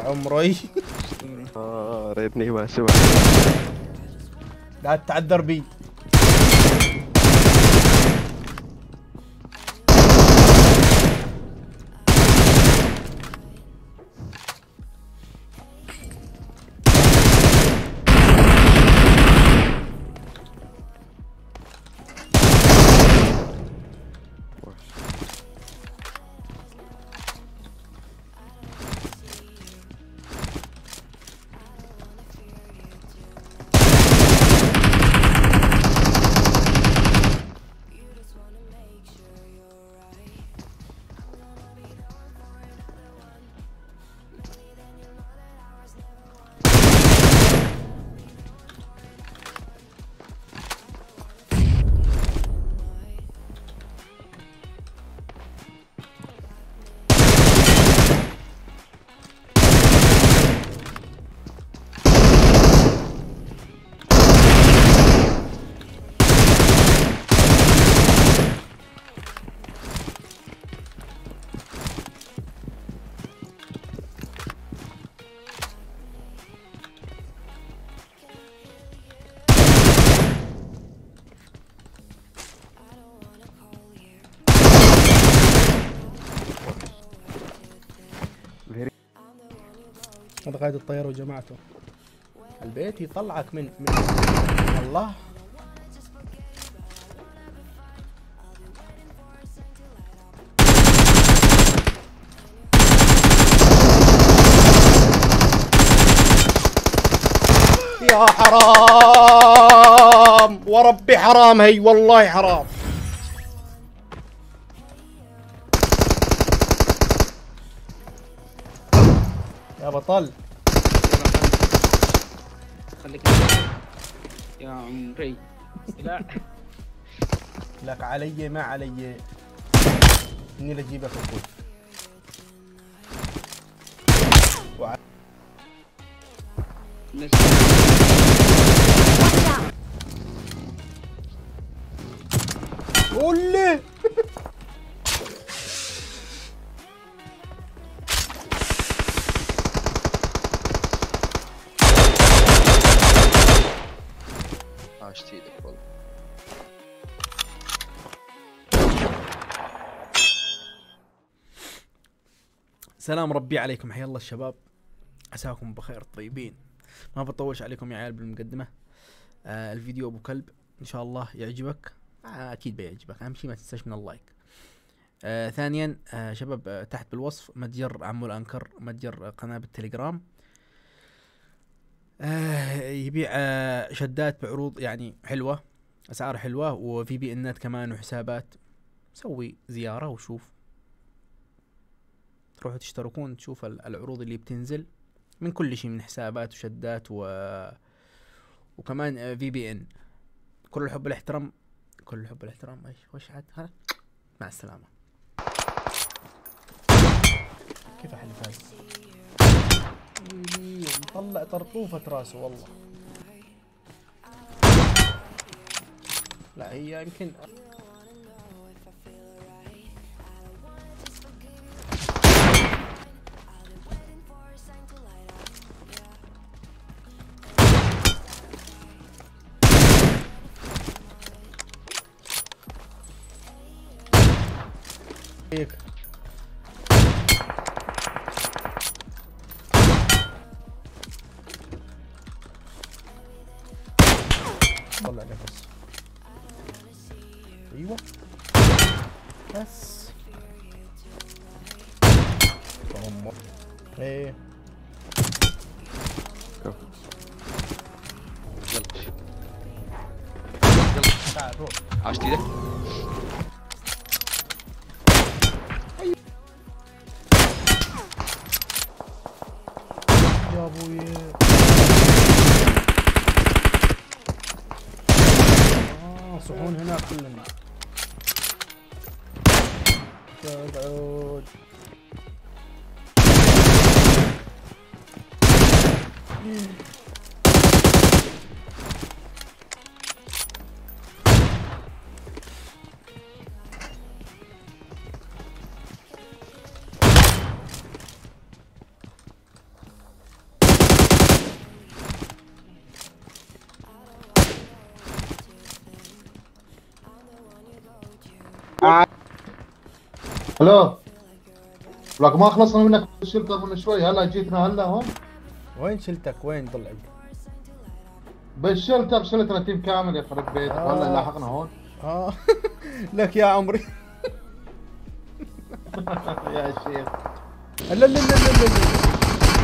عمري. ريتني ما سمع. لا تتعذر بي. هذا قائد الطيارة وجماعته. البيت يطلعك من الله. يا حرام وربي حرام، هي والله حرام. يا بطل خليك يا عمري. لا لك علي ما علي، اني لجيبك اخوي. قولي عاشت ايدك والله. سلام ربي عليكم، حيا الله الشباب، عساكم بخير طيبين. ما بطولش عليكم يا عيال بالمقدمة. الفيديو ابو كلب ان شاء الله يعجبك. اكيد بيعجبك، اهم شيء ما تنساش من اللايك. ثانيا شباب، تحت بالوصف متجر عمو الانكر، متجر قناة بالتليجرام. يبيع شدات بعروض يعني حلوة، اسعار حلوة، وفي بي انات كمان وحسابات. سوي زيارة وشوف، تروحوا تشتركون تشوف العروض اللي بتنزل من كل شيء، من حسابات وشدات وكمان في بي ان. كل الحب والاحترام، كل الحب والاحترام. وش عاد ها؟ مع السلامة. كيف احل فاز؟ مطلع طرطوفة راسه والله. لا هي يمكن هيك. طلع نفس. ايوه بس ايه يلا تعال روح. عاشت ايدك. يا ابوي صحون هناك كلهم. اقعد. الو، لك ما خلصنا منك بالشلتر من شوي، هلا جيتنا هلا هون وين شلتك؟ وين طلعت؟ بالشلتر، شلتنا تيم كامل يخرب بيتك. والله لاحقنا هون. لك يا عمري. يا شيخ لا لا لا لا لا.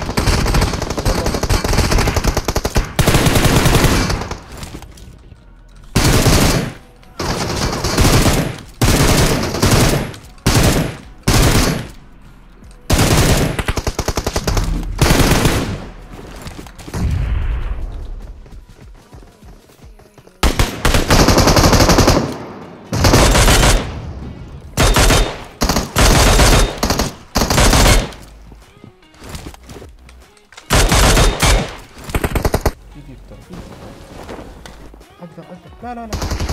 لا لا لا.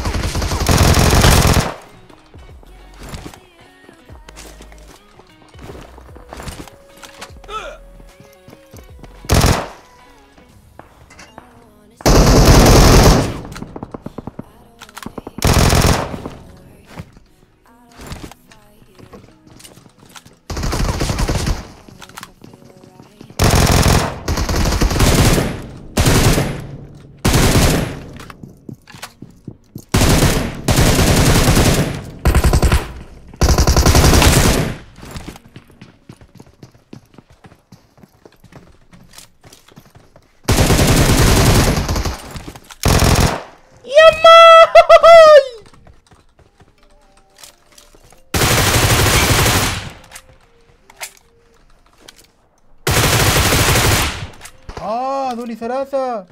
هذولي ثلاثة.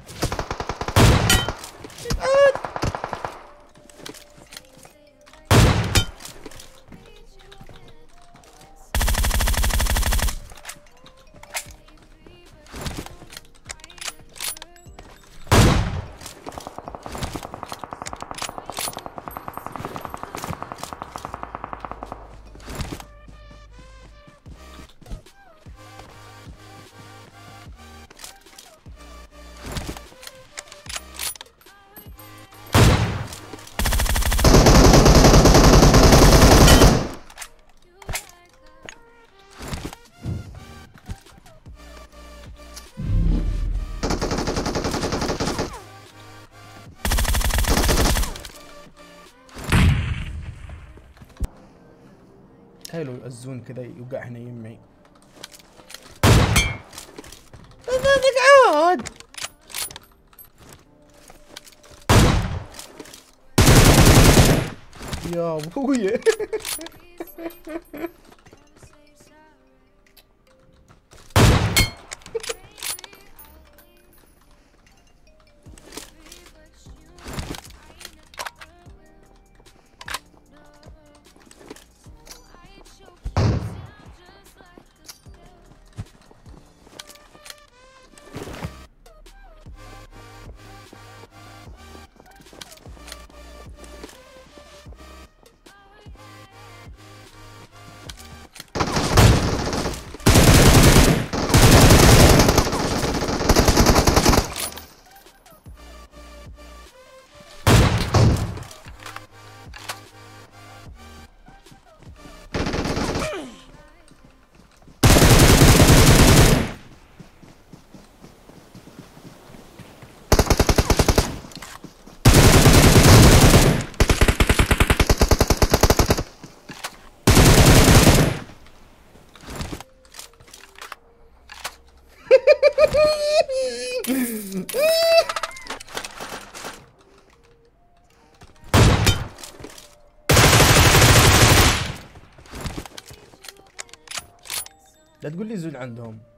تخيلوا الزون كذا يوقع هنا يمي. اقعد. يا ابويا. لا تقول لي زول عندهم.